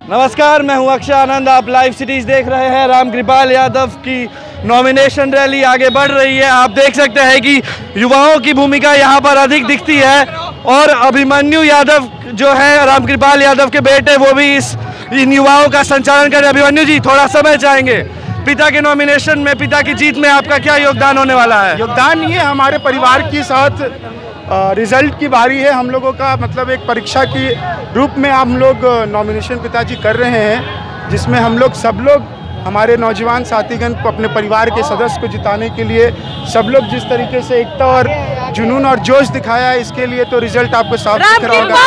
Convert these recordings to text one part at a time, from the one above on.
नमस्कार, मैं हूं अक्षय आनंद। आप लाइव सीरीज देख रहे हैं। रामकृपाल यादव की नॉमिनेशन रैली आगे बढ़ रही है। आप देख सकते हैं कि युवाओं की भूमिका यहां पर अधिक दिखती है और अभिमन्यु यादव जो है रामकृपाल यादव के बेटे, वो भी इन युवाओं का संचालन कर रहे हैं। अभिमन्यु जी, थोड़ा समय चाहेंगे। पिता के नॉमिनेशन में, पिता की जीत में आपका क्या योगदान होने वाला है? योगदान ये हमारे परिवार के साथ रिजल्ट की बारी है। हम लोगों का मतलब एक परीक्षा की रूप में हम लोग नॉमिनेशन पिताजी कर रहे हैं, जिसमें हम लोग सब लोग हमारे नौजवान साथीगण को, अपने परिवार के सदस्य को जिताने के लिए सब लोग जिस तरीके से एकता और जुनून और जोश दिखाया है, इसके लिए तो रिजल्ट आपको साफ दिख रहा होगा।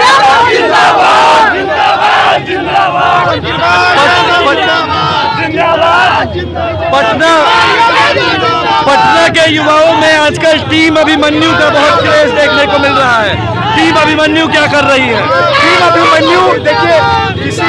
पटना के युवाओं में आजकल टीम अभिमन्यु का बहुत क्रेज देखने को मिल रहा है। टीम अभिमन्यु क्या कर रही है? टीम अभिमन्यु देखिए, किसी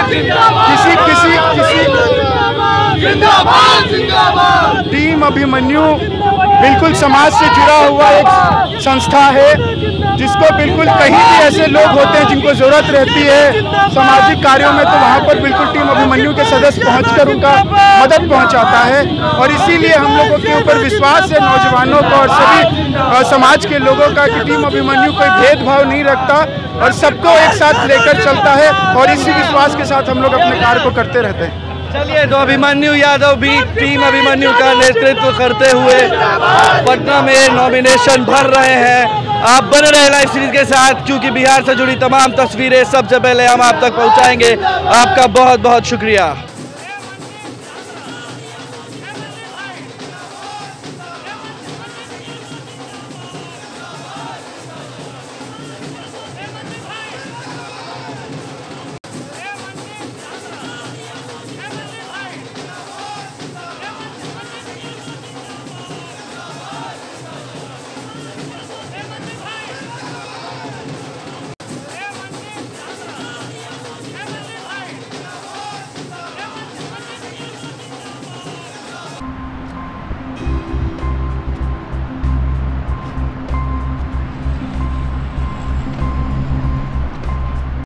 टीम अभिमन्यु बिल्कुल समाज से जुड़ा हुआ एक संस्था है, जिसको बिल्कुल कहीं भी ऐसे लोग होते हैं जिनको ज़रूरत रहती है सामाजिक कार्यों में, तो वहाँ पर बिल्कुल टीम अभिमन्यु के सदस्य पहुंचकर उनका मदद पहुंचाता है। और इसीलिए हम लोगों के ऊपर विश्वास है, नौजवानों का और सभी समाज के लोगों का, कि टीम अभिमन्यु कोई भेदभाव नहीं रखता और सबको एक साथ लेकर चलता है। और इसी विश्वास के साथ हम लोग अपने कार्य को करते रहते हैं। चलिए, तो अभिमन्यु यादव भी टीम अभिमन्यु का नेतृत्व करते हुए पटना में नॉमिनेशन भर रहे हैं। आप बने रहे लाइव सीरीज के साथ, क्योंकि बिहार से जुड़ी तमाम तस्वीरें सबसे पहले हम आप तक पहुंचाएंगे। आपका बहुत बहुत शुक्रिया।